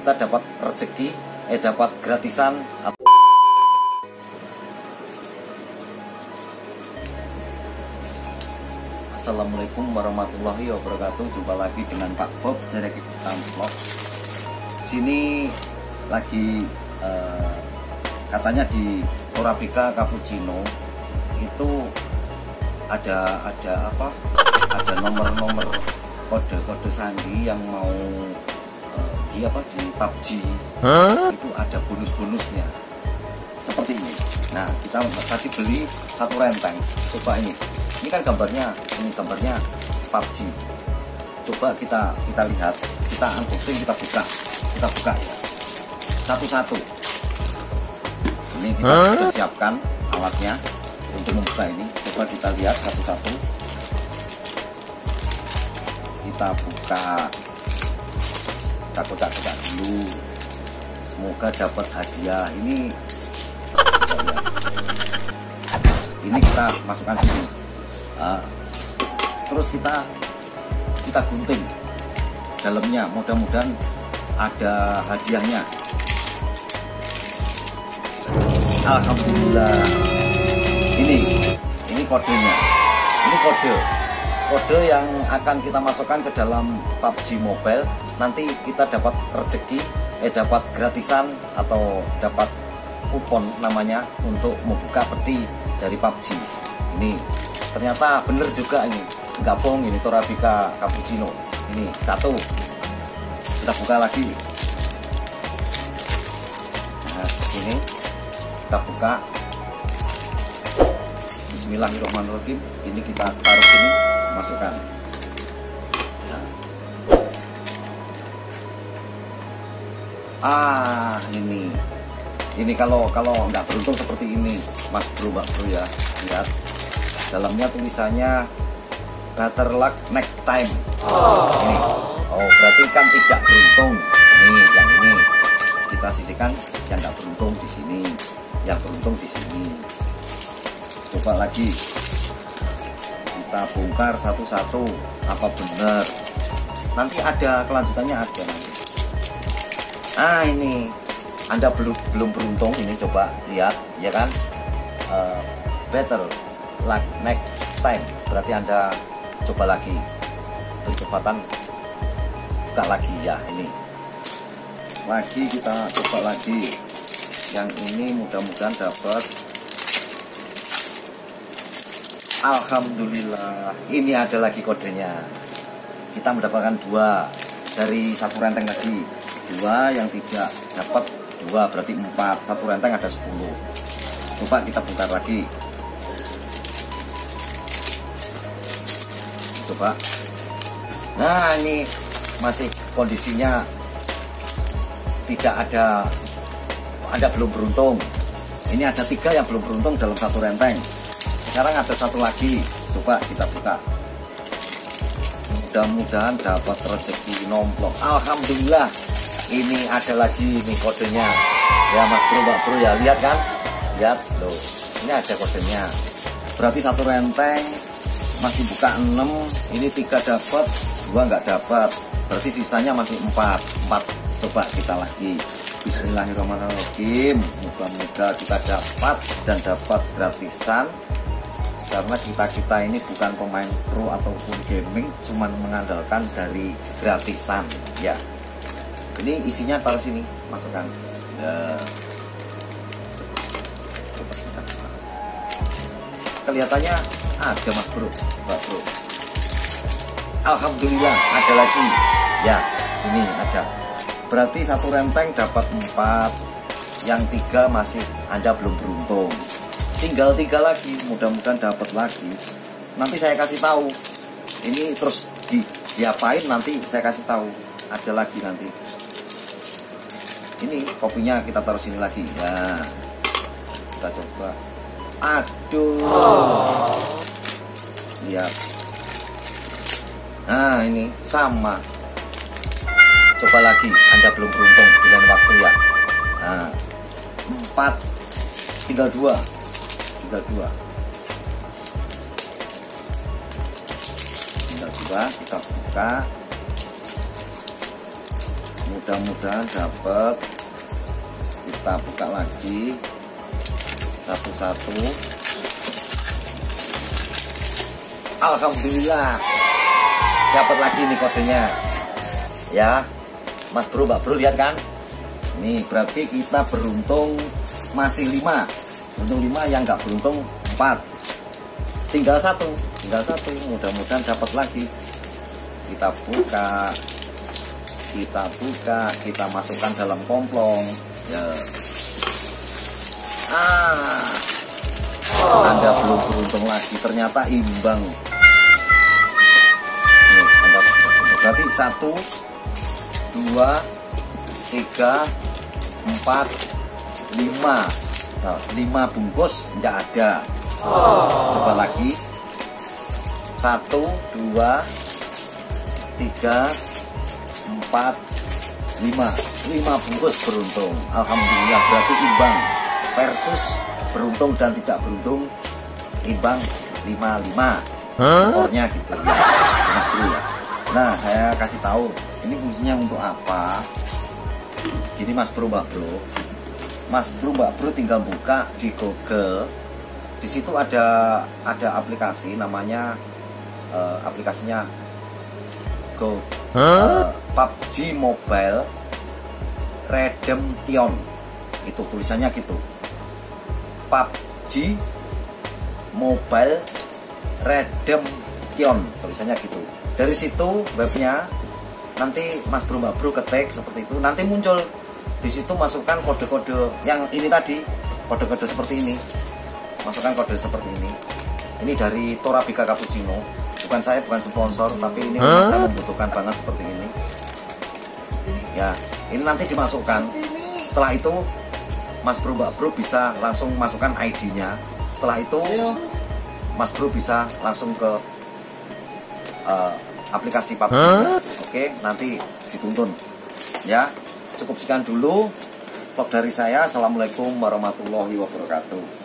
kita dapat rezeki, dapat gratisan. Assalamualaikum warahmatullahi wabarakatuh. Jumpa lagi dengan Pak Bob Jerek Vlog. Sini lagi katanya di Torabika Cappuccino itu ada apa? Ada nomor-nomor kode-kode sandi yang mau di PUBG itu ada bonus-bonusnya seperti ini. Nah, kita tadi beli satu renteng. Coba ini kan gambarnya, ini gambarnya PUBG. Coba kita lihat, kita unboxing, kita buka ya satu-satu. Ini kita sudah siapkan alatnya untuk membuka ini. Coba kita lihat satu-satu. Kita buka, kita kotak-kotak dulu. Semoga dapat hadiah. Ini kita masukkan sini. Terus kita gunting dalamnya, mudah-mudahan ada hadiahnya. Alhamdulillah. Ini kodenya. Ini kode yang akan kita masukkan ke dalam PUBG Mobile. Nanti kita dapat rezeki, dapat gratisan atau dapat kupon namanya untuk membuka peti dari PUBG. Ini ternyata bener juga, ini nggak bohong, ini Torabika Cappuccino. Ini satu, kita buka lagi. Nah, ini kita buka. Bismillahirrahmanirrahim. Ini kita taruh sini, masukkan. Ini kalau nggak beruntung seperti ini, Mas Bro, Mbak Bro ya, lihat dalamnya tulisannya Better Luck Next Time. Ini, berarti kan tidak beruntung. Ini yang ini kita sisihkan, yang nggak beruntung di sini, yang beruntung di sini. Coba lagi kita bongkar satu-satu, apa benar? Nanti ada kelanjutannya, ada nanti. Nah, ini Anda belum beruntung, ini coba lihat ya kan, Better Luck Next Time, berarti Anda coba lagi, berkesempatan buka lagi ya. Ini lagi, kita coba lagi yang ini, mudah-mudahan dapat. Alhamdulillah, ini ada lagi kodenya. Kita mendapatkan 2 dari satu renteng tadi. 2 yang tidak dapat 2 berarti 4. Satu renteng ada 10. Coba kita bongkar lagi. Coba. Nah, ini masih kondisinya tidak ada, Anda belum beruntung. Ini ada 3 yang belum beruntung dalam satu renteng. Sekarang ada satu lagi. Coba kita buka. Mudah-mudahan dapat rezeki nomplok. Alhamdulillah. Ini ada lagi nih kodenya. Ya Mas Bro, Mbak Bro ya, lihat kan? Lihat loh. Ini ada kodenya. Berarti satu renteng masih buka 6. Ini 3 dapat, 2 nggak dapat. Berarti sisanya masih 4. Coba kita lagi. Bismillahirrahmanirrahim. Moga-moga kita dapat dan dapat gratisan. Karena kita ini bukan pemain pro ataupun gaming, cuman mengandalkan dari gratisan ya. Ini isinya taruh sini, masukkan. Coba kita buka. Kelihatannya ada Mas Bro, Mbak Bro. Alhamdulillah ada lagi. Ya, ini ada. Berarti satu renteng dapat 4. Yang 3 masih Anda belum beruntung. Tinggal 3 lagi, mudah-mudahan dapat lagi. Nanti saya kasih tahu. Ini terus diapain nanti saya kasih tahu. Ada lagi nanti. Ini kopinya kita taruh sini lagi. Ya, kita coba. Aduh. Lihat. Nah, ini sama. Coba lagi. Anda belum beruntung di lain waktu ya. Nah, 4. Tinggal 2. Tinggal 2. Kita buka. mudah-mudahan dapat. Kita buka lagi satu-satu. Alhamdulillah dapat lagi nih kodenya ya Mas Bro, Mbak Bro, lihat kan, nih berarti kita beruntung masih 5, untung 5, yang nggak beruntung 4, tinggal satu, mudah-mudahan dapat lagi. Kita buka, kita masukkan dalam komplong ya. Anda belum beruntung lagi, ternyata imbang. Berarti 1, 2, 3, 4, 5. Nah, 5 bungkus enggak ada. Coba lagi. 1, 2, 3, 4, 5. 5 bungkus beruntung. Alhamdulillah, berarti imbang. Versus beruntung dan tidak beruntung, imbang 5-5. Skornya gitu ya, Mas Bro ya. Nah, saya kasih tahu ini fungsinya untuk apa. Gini Mas Bro, Mbak Bro. Mas Bro, Mbak Bro tinggal buka di Google. Di situ ada aplikasi namanya aplikasinya PUBG Mobile Redemption. Itu tulisannya gitu. PUBG Mobile Redemption, tulisannya gitu. Dari situ webnya, nanti Mas Bro, Mbak Bro ketik seperti itu, nanti muncul di situ. Masukkan kode-kode yang ini tadi, kode-kode seperti ini, masukkan kode seperti ini. Ini dari Torabika Cappuccino, bukan saya, bukan sponsor, tapi ini saya membutuhkan banget seperti ini ya. Ini nanti dimasukkan. Setelah itu Mas Bro, Mbak Bro bisa langsung masukkan ID-nya. Setelah itu Mas Bro bisa langsung ke aplikasi PUBG. Oke, nanti dituntun ya. Cukup sekian dulu vlog dari saya. Assalamualaikum warahmatullahi wabarakatuh.